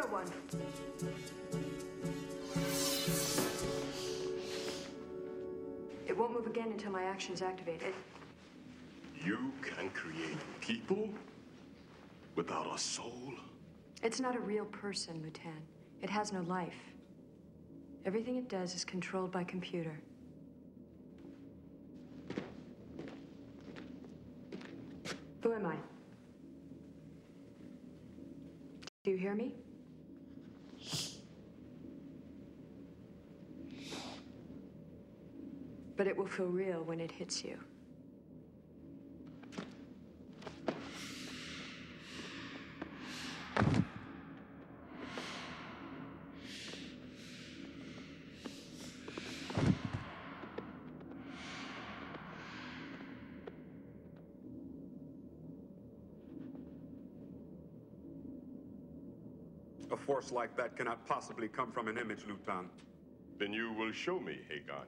real one. It won't move again until my action's activated. You can create people without a soul? It's not a real person, Lutan. It has no life. Everything it does is controlled by computer. Who am I? Do you hear me? But it will feel real when it hits you. A force like that cannot possibly come from an image, Lutan. Then you will show me, Hagon.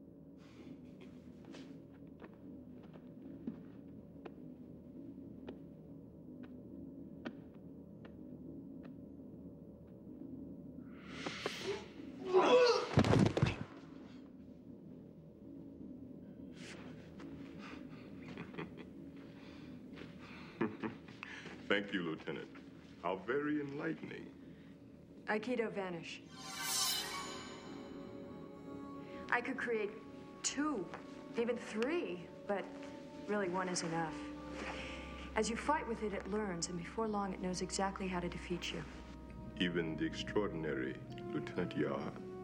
Thank you, Lieutenant. How very enlightening. Aikido vanish. I could create 2, even 3, but really 1 is enough. As you fight with it, it learns, and before long, it knows exactly how to defeat you. Even the extraordinary Lieutenant Yar.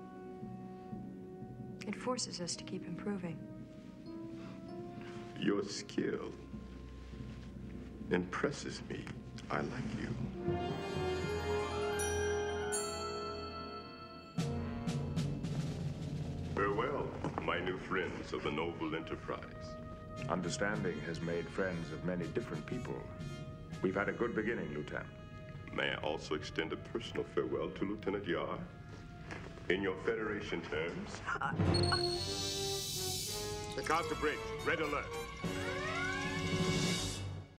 It forces us to keep improving. Your skill impresses me. I like you. Farewell, my new friends of the noble enterprise. Understanding has made friends of many different people. We've had a good beginning, Lutan. May I also extend a personal farewell to Lieutenant Yar? In your Federation terms? The counter bridge, red alert.